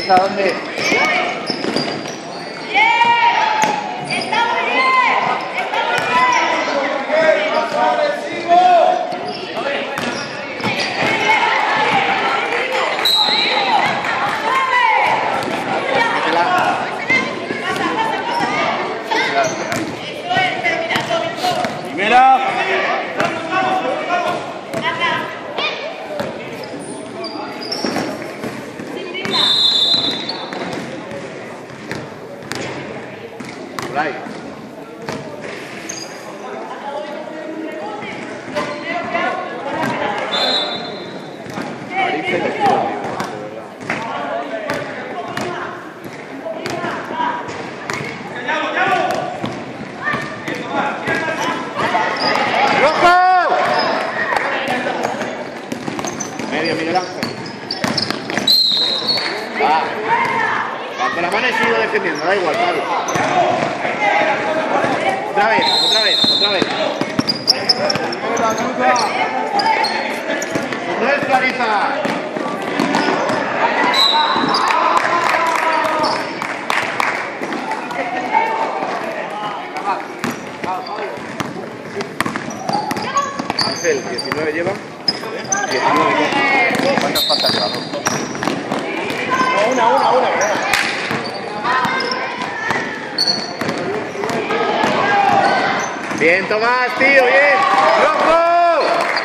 ¿Está dónde? Primera. Right. Medio, Miguel Ángel. Va. Va con la mano y sigo defendiendo, da igual, Pablo. Otra vez, otra vez, otra vez. No es Clarisa. Ángel, 19 lleva. 19. ¿Cuántas faltas lleva? Una. Bien, Tomás, tío, bien. ¡Rojo!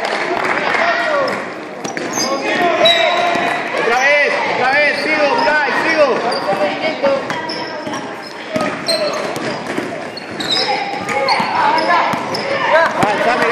Otra vez, sigo, Blay, sigo. Va, Sammy.